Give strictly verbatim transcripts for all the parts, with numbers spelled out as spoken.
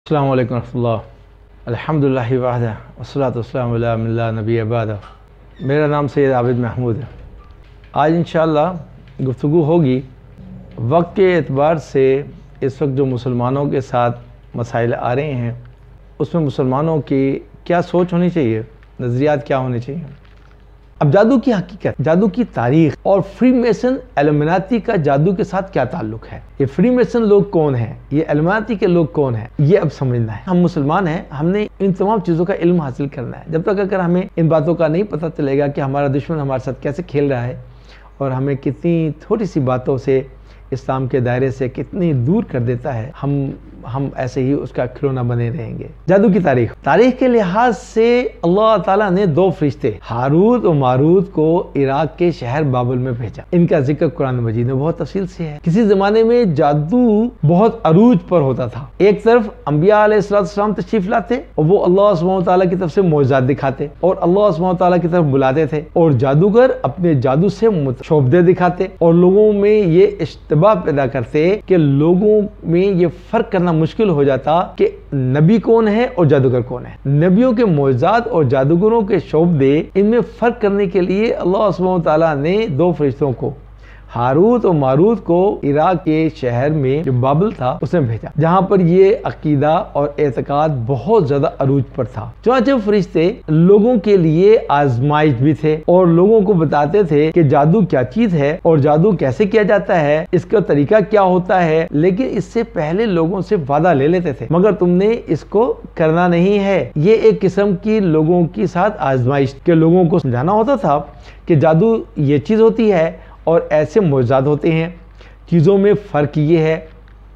अस्सलामु अलैकुम रहमतुल्लाह अल्हम्दुलिल्लाह वहदा वस्सलातु वस्सलामु अला मन ला नबी बअदा। मेरा नाम सैयद आबिद महमूद है। आज इंशाअल्लाह गुफ्तगू होगी वक्त के एतबार से इस वक्त जो मुसलमानों के साथ मसाइल आ रहे हैं उसमें मुसलमानों की क्या सोच होनी चाहिए, नज़रियात क्या होने चाहिए। अब जादू की हकीकत, जादू की तारीख और फ्रीमेसन इल्यूमिनाती का जादू के साथ क्या ताल्लुक है, ये फ्रीमेसन लोग कौन हैं, ये इल्यूमिनाती के लोग कौन हैं, ये अब समझना है। हम मुसलमान हैं, हमने इन तमाम चीज़ों का इल्म हासिल करना है। जब तक अगर हमें इन बातों का नहीं पता चलेगा कि हमारा दुश्मन हमारे साथ कैसे खेल रहा है और हमें कितनी थोड़ी सी बातों से इस्लाम के दायरे से कितनी दूर कर देता है, हम हम ऐसे ही उसका खिलौना बने रहेंगे। जादू की तारीख तारीख के लिहाज से अल्लाह ताला ने दो फरिश्ते हारूत और मारूत को इराक के शहर बाबुल में भेजा। इनका जिक्र कुरान मजीद में बहुत तफसील से है। किसी जमाने में जादू बहुत अरूज पर होता था। एक तरफ अंबिया अलैहिस्सलाम तशरीफ लाते और वो अल्लाह सुब्हानहू तआला की तरफ से मौजज़ात दिखाते और अल्लाह सुब्हानहू तआला की तरफ बुलाते थे और जादूगर अपने जादू से शोबदे दिखाते और लोगों में ये इश्तिबाह पैदा करते कि लोगों में ये फर्क करना मुश्किल हो जाता कि नबी कौन है और जादूगर कौन है। नबियों के मौजज़ात और जादूगरों के शोबदे, इनमें फर्क करने के लिए अल्लाह सुब्हानहू तआला ने दो फरिश्तों को हारूत और मारूत को इराक के शहर में जो बाबुल था उसमें भेजा, जहां पर ये अकीदा और एतकाद बहुत ज्यादा अरूज पर था। चुनांचे फरिश्ते लोगों के लिए आजमाइश भी थे और लोगों को बताते थे कि जादू क्या चीज है और जादू कैसे किया जाता है, इसका तरीका क्या होता है, लेकिन इससे पहले लोगों से वादा ले लेते थे मगर तुमने इसको करना नहीं है। ये एक किस्म की लोगों के साथ आजमाइश के लोगों को समझाना होता था कि जादू ये चीज होती है और ऐसे मौजज़ात होते हैं। चीज़ों में फ़र्क ये है,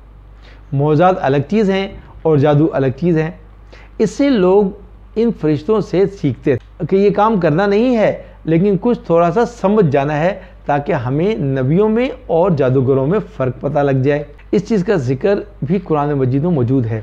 मौजज़ात अलग चीज़ हैं और जादू अलग चीज़ है। इससे लोग इन फरिश्तों से सीखते थे कि ये काम करना नहीं है लेकिन कुछ थोड़ा सा समझ जाना है ताकि हमें नबियों में और जादूगरों में फ़र्क पता लग जाए। इस चीज़ का जिक्र भी कुरान मजीद में मौजूद है।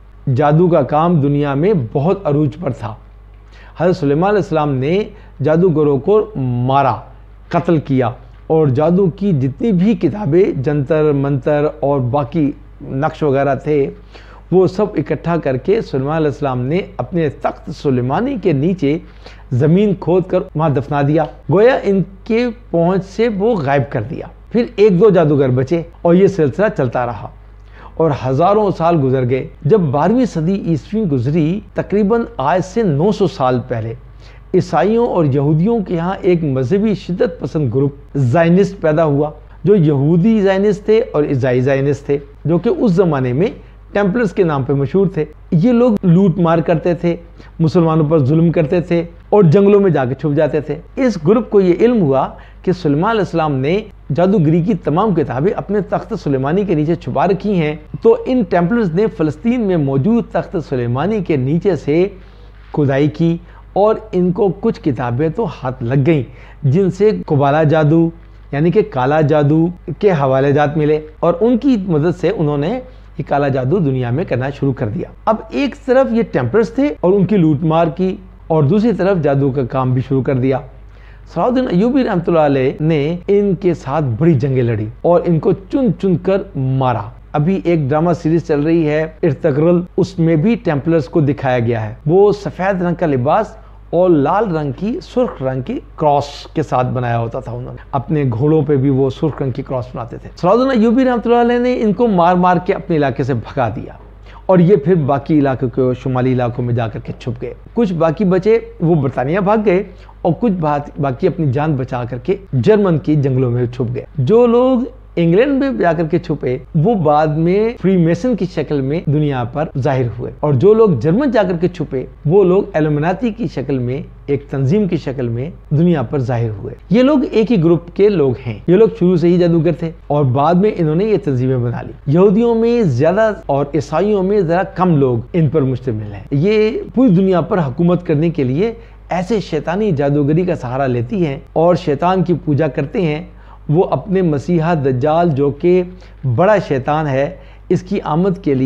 जादू का काम दुनिया में बहुत अरूज पर था। हज़रत सुलेमान अलैहिस्सलाम ने जादूगरों को मारा, कत्ल किया और जादू की जितनी भी किताबें, जंतर मंतर और बाकी नक्श वगैरह थे वो सब इकट्ठा करके सुलेमान अलैहिस्सलाम ने अपने तख्त सुलेमानी के नीचे ज़मीन खोद कर वहाँ दफना दिया। गोया इनके पहुँच से वो गायब कर दिया। फिर एक दो जादूगर बचे और ये सिलसिला चलता रहा और हज़ारों साल गुजर गए। जब बारहवीं सदी ईस्वी गुजरी, तकरीबन आज से नौ सौ साल पहले, ईसाइयों और यहूदियों के यहाँ एक मजहबी शिद्दत पसंद ग्रुप ज़ायनिस्ट पैदा हुआ, जो यहूदी ज़ायनिस्ट थे और ईसाई ज़ायनिस्ट थे, जो कि उस ज़माने में टेम्पलर्स के नाम पे मशहूर थे। ये लोग लूट मार करते थे, मुसलमानों पर जुल्म करते थे और जंगलों में जाके छुप जाते थे। इस ग्रुप को ये इल्म हुआ कि सुलेमान अलैहिस्सलाम ने जादूगरी की तमाम किताबें अपने तख्त सुलेमानी के नीचे छुपा रखी हैं, तो इन टेम्पलर्स ने फ़लस्तीन में मौजूद तख्त सुलेमानी के नीचे से खुदाई की और इनको कुछ किताबें तो हाथ लग गईं जिनसे कुबाला जादू यानी कि काला जादू के हवाले जात मिले और उनकी मदद से उन्होंने ये काला जादू दुनिया में करना शुरू कर दिया। अब एक तरफ ये टेम्पलर्स थे और उनकी लूटमार की और दूसरी तरफ जादू का काम भी शुरू कर दिया। सलाहुद्दीन अय्यूबी रहमतुल्लाह अलैह ने इनके साथ बड़ी जंगें लड़ी और इनको चुन चुन कर मारा। अभी एक ड्रामा सीरीज चल रही है इर्तगरल, उसमें भी टेम्पलर्स को दिखाया गया है। वो सफ़ेद रंग का लिबास और लाल रंग की सुर्ख रंग की क्रॉस के साथ बनाया होता था। उन्होंने अपने घोड़ों पे भी वो सुर्ख रंग की क्रॉस बनाते थे। सलाहुद्दीन अय्यूबी रहमतुल्लाह अलैह ने इनको मार मार के अपने इलाके से भगा दिया और ये फिर बाकी इलाकों के शुमाली इलाकों में जाकर के छुप गए। कुछ बाकी बचे वो बरतानिया भाग गए और कुछ बाकी अपनी जान बचा करके जर्मन की जंगलों में छुप गए। जो लोग इंग्लैंड में जाकर के छुपे वो बाद में फ्रीमेसन की शक्ल में दुनिया पर जाहिर हुए और जो लोग जर्मन जाकर के छुपे वो लोग इल्यूमिनाती की शक्ल में, एक तंजीम की शक्ल में दुनिया पर जाहिर हुए। ये लोग एक ही ग्रुप के लोग हैं। ये लोग शुरू से ही जादूगर थे और बाद में इन्होंने ये तंजीमें बना ली। यहूदियों में ज्यादा और ईसाइयों में जरा कम लोग इन पर मुश्तमिल हैं। ये पूरी दुनिया पर हुकूमत करने के लिए ऐसे शैतानी जादूगरी का सहारा लेती हैं और शैतान की पूजा करते हैं। वो अपने मसीहा दज्जाल, जो कि बड़ा शैतान है, इसकी आमद के लिए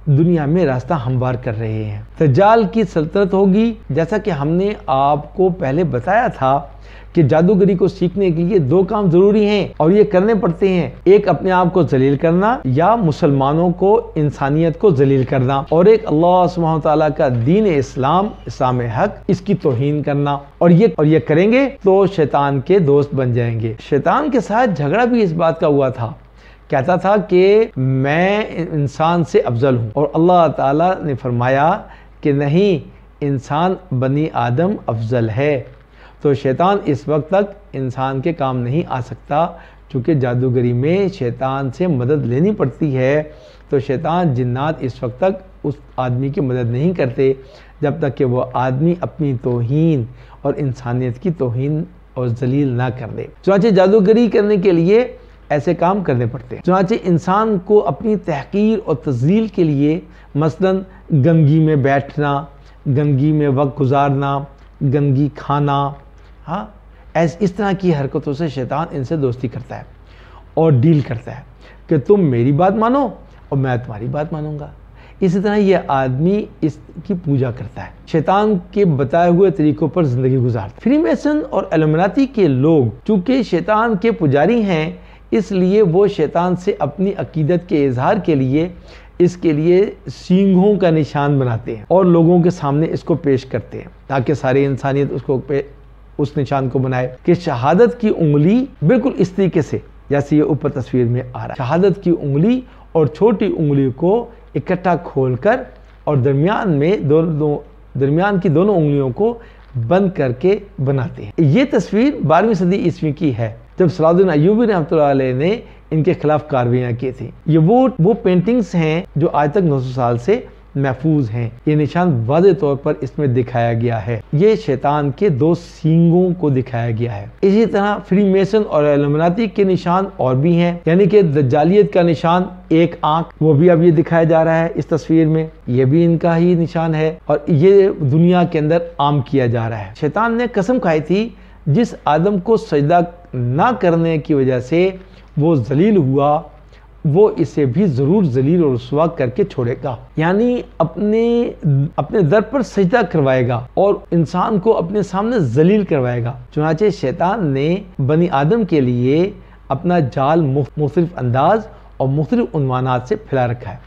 दुनिया में रास्ता हमवार कर रहे हैं। दज्जाल की सल्तनत होगी। जैसा कि हमने आपको पहले बताया था कि जादूगरी को सीखने के लिए दो काम जरूरी हैं और ये करने पड़ते हैं। एक अपने आप को जलील करना या मुसलमानों को, इंसानियत को जलील करना, और एक अल्लाह सुब्हानहू व तआला का दीन इस्लाम, इस्लाम हक, इसकी तौहीन करना। और ये और ये करेंगे तो शैतान के दोस्त बन जाएंगे। शैतान के साथ झगड़ा भी इस बात का हुआ था। कहता था कि मैं इंसान से अफजल हूँ, और अल्लाह ताला ने फरमाया कि नहीं, इंसान बनी आदम अफजल है। तो शैतान इस वक्त तक इंसान के काम नहीं आ सकता, क्योंकि जादूगरी में शैतान से मदद लेनी पड़ती है। तो शैतान, जिन्नात इस वक्त तक उस आदमी की मदद नहीं करते जब तक कि वो आदमी अपनी तौहीन और इंसानियत की तौहीन और जलील ना कर दे। चुनांचे जादूगरी करने के लिए ऐसे काम करने पड़ते हैं। चुनांचे इंसान को अपनी तहकीर और तज़लील के लिए मसलन गंदगी में बैठना, गंदगी में वक्त गुजारना, गंदगी खाना, हाँ, ऐस इस तरह की हरकतों से शैतान इनसे दोस्ती करता है और डील करता है कि तुम मेरी बात मानो और मैं तुम्हारी बात मानूंगा। इसी तरह यह आदमी इसकी पूजा करता है, शैतान के बताए हुए तरीकों पर ज़िंदगी गुजारता है। फ्रीमेसन और इल्यूमिनाती के लोग चूँकि शैतान के पुजारी हैं, इसलिए वो शैतान से अपनी अकीदत के इजहार के लिए इसके लिए सींगों का निशान बनाते हैं और लोगों के सामने इसको पेश करते हैं, ताकि सारी इंसानियत उसको पे उस निशान को बनाए कि शहादत की उंगली बिल्कुल इस तरीके से, जैसे ये ऊपर तस्वीर में आ रहा है। शहादत की उंगली और छोटी उंगली को इकट्ठा खोलकर और दरमियान में दोनों दरमियान की दोनों उंगलियों को बंद करके बनाते हैं। ये तस्वीर बारहवीं सदी ईस्वी की है, जब सलाहुद्दीन अय्यूबी रहमतुल्लाह अलैह ने इनके खिलाफ कार्रवाइयाँ की थी। ये वो वो पेंटिंग्स हैं जो आज तक नौ सौ साल से महफूज हैं। ये निशान वाज़े तौर पर इसमें दिखाया गया है। ये शैतान के दो सींगों को दिखाया गया है। इसी तरह फ्रीमेसन और इल्यूमिनाती के निशान और भी हैं, यानी कि दज्जालियत का निशान एक आंख, वो भी अब ये दिखाया जा रहा है इस तस्वीर में। ये भी इनका ही निशान है और ये दुनिया के अंदर आम किया जा रहा है। शैतान ने कसम खाई थी, जिस आदम को सजदा ना करने की वजह से वो जलील हुआ, वो इसे भी ज़रूर जलील और रुसवा करके छोड़ेगा। यानी अपने अपने दर पर सजदा करवाएगा और इंसान को अपने सामने जलील करवाएगा। चुनांचे शैतान ने बनी आदम के लिए अपना जाल मुख्तलिफ अंदाज और मुख्तलिफ उन्वानात से फैला रखा है।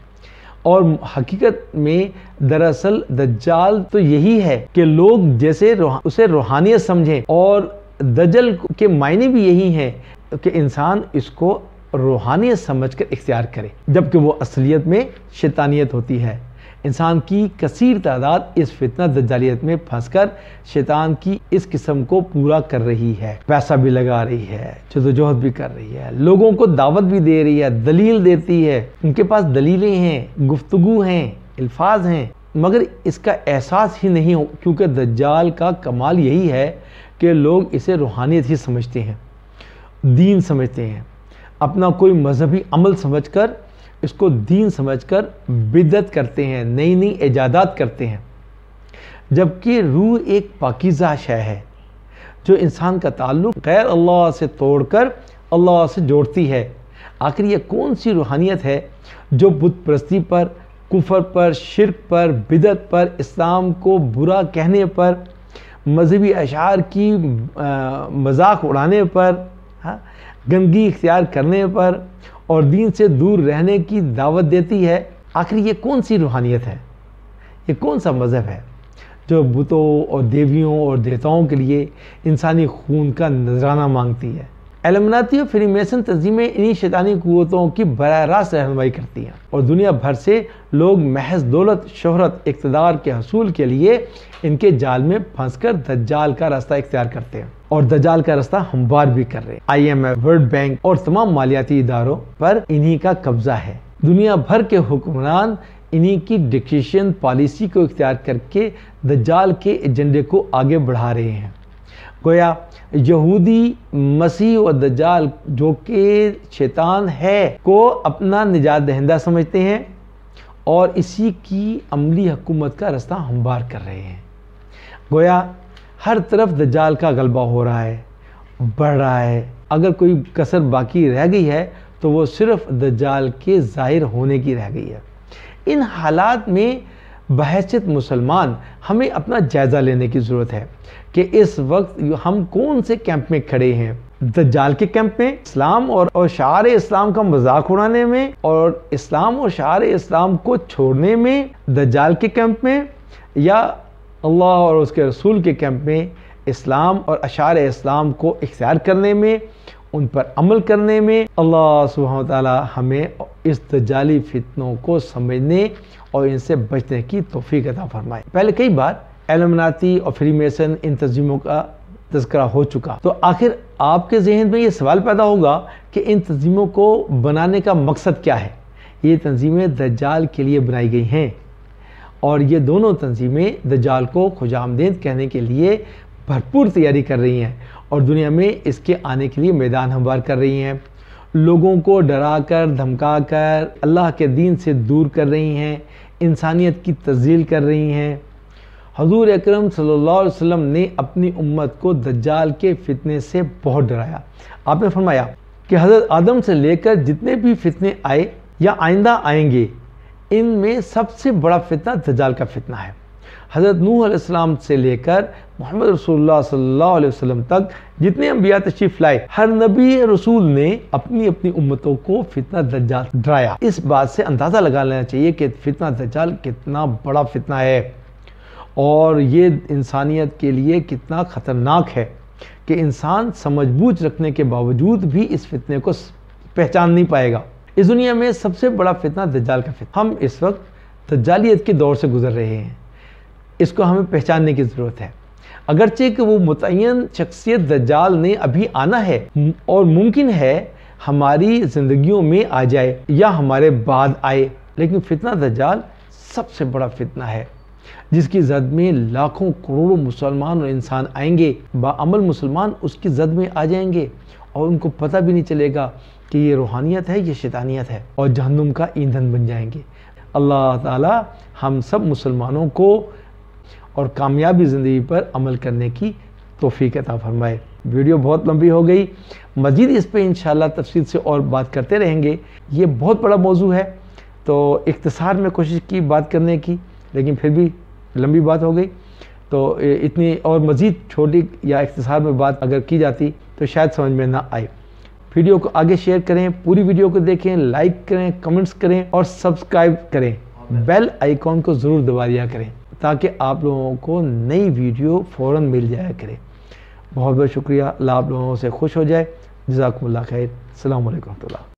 और हकीकत में दरअसल दज्जाल तो यही है कि लोग जैसे रोह, उसे रूहानियत समझें, और दज्जल के मायने भी यही हैं कि इंसान इसको रूहानियत समझकर इख्तियार करे, जबकि वो असलियत में शैतानियत होती है। इंसान की कसीर तादाद इस फितना दज्जालियत में फंसकर शैतान की इस किस्म को पूरा कर रही है। पैसा भी लगा रही है, जदोजहद भी कर रही है, लोगों को दावत भी दे रही है, दलील देती है, उनके पास दलीलें हैं, गुफ्तगू हैं, अल्फाज हैं, मगर इसका एहसास ही नहीं हो, क्योंकि दज्जाल का कमाल यही है कि लोग इसे रूहानियत ही समझते हैं, दीन समझते हैं, अपना कोई मजहबी अमल समझकर इसको दीन समझकर बिदअत करते हैं, नई नई इजादात करते हैं। जबकि रूह एक पाकीज़ा शय है जो इंसान का ताल्लुक गैर अल्लाह से तोड़कर अल्लाह से जोड़ती है। आखिर ये कौन सी रूहानियत है जो बुत परस्ती पर, कुफर पर, शिर्क पर, बिदअत पर, इस्लाम को बुरा कहने पर, मजहबी अशार की मजाक उड़ाने पर, हाँ, गंदगी इख्तियार करने पर और दीन से दूर रहने की दावत देती है। आखिर ये कौन सी रूहानियत है, ये कौन सा मज़हब है जो बुतों और देवियों और देवताओं के लिए इंसानी खून का नजराना मांगती है? इल्यूमिनाती और फ्रीमेसन तंजीमें इन्हीं शैतानी कुव्वतों की बराह रास्त रहनुमाई करती हैं और दुनिया भर से लोग महज दौलत, शोहरत, इक़्तिदार के हसूल के लिए इनके जाल में फंसकर दज्जाल का रास्ता इख्तियार करते हैं और दज्जाल का रास्ता हमवार भी कर रहे हैं। I M F, world bank और तमाम मालियाती इदारों पर इन्हीं का कब्जा है। दुनिया भर के हुक्मरान इन्हीं की डिक्टेशन पॉलिसी को इख्तियार करके दज्जाल के एजेंडे को आगे बढ़ा रहे हैं। गोया यहूदी मसीह और दज्जाल जो कि शैतान है को अपना निजात दहिंदा समझते हैं और इसी की अमली हुकूमत का रास्ता हमवार कर रहे हैं। गोया हर तरफ दज्जाल का गलबा हो रहा है, बढ़ रहा है। अगर कोई कसर बाकी रह गई है तो वो सिर्फ दज्जाल के ज़ाहिर होने की रह गई है। इन हालात में बहैसियत मुसलमान हमें अपना जायज़ा लेने की ज़रूरत है कि इस वक्त हम कौन से कैंप में खड़े हैं। दज्जाल के कैंप में, इस्लाम और, और शार इस्लाम का मजाक उड़ाने में और इस्लाम और शार इस्लाम को छोड़ने में दज्जाल के कैंप में, या अल्लाह और उसके रसूल के कैंप में इस्लाम और अशार इस्लाम को इख्तियार करने में, उन पर अमल करने में। अल्लाह सुब्हानहू व तआला हमें इस दज्जाली फितनों को समझने और इनसे बचने की तौफीक अता फरमाए। पहले कई बार इल्यूमिनाती और फ्रीमेसन इन तंजीमों का तज़किरा हो चुका, तो आखिर आपके जहन में ये सवाल पैदा होगा कि इन तंजीमों को बनाने का मकसद क्या है। ये तंजीमें दज्जाल के लिए बनाई गई हैं और ये दोनों तंजीमें दज्जाल को खुशामदीद कहने के लिए भरपूर तैयारी कर रही हैं और दुनिया में इसके आने के लिए मैदान हमवार कर रही हैं। लोगों को डरा कर धमका कर अल्लाह के दीन से दूर कर रही हैं, इंसानियत की तज़लील कर रही हैं। हज़ूर अकरम सल्लल्लाहु अलैहि वसल्लम ने अपनी उम्मत को दज्जाल के फितने से बहुत डराया। आपने फरमाया कि हज़रत आदम से लेकर जितने भी फितने आए या आइंदा आएंगे, इनमें सबसे बड़ा फितना दज्जाल का फितना है। हज़रत नूह अलैहिस्सलाम से लेकर मोहम्मद रसूलुल्लाह सल्लल्लाहु अलैहि वसल्लम तक जितने अंबिया तशरीफ़ लाए, हर नबी रसूल ने अपनी अपनी उम्मतों को फितना दज्जाल डराया। इस बात से अंदाज़ा लगा लेना चाहिए कि फितना दज्जाल कितना बड़ा फितना है और ये इंसानियत के लिए कितना ख़तरनाक है कि इंसान समझ बूझ रखने के बावजूद भी इस फितने को पहचान नहीं पाएगा। इस दुनिया में सबसे बड़ा फितना दज्जाल का फितना। हम इस वक्त दज्जालियत के दौर से गुजर रहे हैं, इसको हमें पहचानने की ज़रूरत है। अगरचे कि वो मुतय्यन शख्सियत दज्जाल ने अभी आना है और मुमकिन है हमारी ज़िंदगियों में आ जाए या हमारे बाद आए, लेकिन फितना दज्जाल सबसे बड़ा फितना है जिसकी जद में लाखों करोड़ों मुसलमान और इंसान आएंगे। बाअमल मुसलमान उसकी जद में आ जाएंगे और उनको पता भी नहीं चलेगा कि ये रूहानियत है, ये शैतानियत है, और जहन्नुम का ईंधन बन जाएंगे। अल्लाह ताला हम सब मुसलमानों को और कामयाबी ज़िंदगी पर अमल करने की तौफीक अता फरमाए। वीडियो बहुत लंबी हो गई, मज़ीद इस पे इंशाअल्लाह तफसील से और बात करते रहेंगे। ये बहुत बड़ा मौजू है, तो इख्तिसार में कोशिश की बात करने की, लेकिन फिर भी लंबी बात हो गई। तो इतनी और मज़ीद छोटी या इख्तिसार में बात अगर की जाती तो शायद समझ में ना आए। वीडियो को आगे शेयर करें, पूरी वीडियो को देखें, लाइक करें, कमेंट्स करें और सब्सक्राइब करें। बेल आइकॉन को ज़रूर दबा दिया करें ताकि आप लोगों को नई वीडियो फ़ौरन मिल जाया करे। बहुत बहुत शुक्रिया। अल्लाह आप लोगों से खुश हो जाए। जज़ाकुमुल्लाह खैर। अस्सलामु अलैकुम।